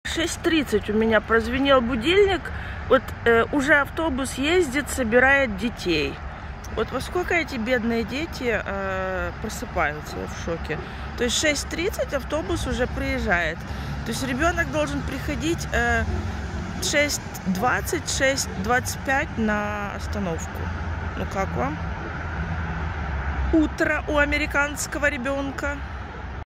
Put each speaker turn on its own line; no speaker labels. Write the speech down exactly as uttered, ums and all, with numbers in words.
шесть тридцать у меня прозвенел будильник. Вот э, уже автобус ездит, собирает детей. Вот во сколько эти бедные дети э, просыпаются, я в шоке. То есть шесть тридцать автобус уже приезжает. То есть ребенок должен приходить э, шесть двадцать, шесть двадцать пять на остановку. Ну как вам? Утро у американского ребенка.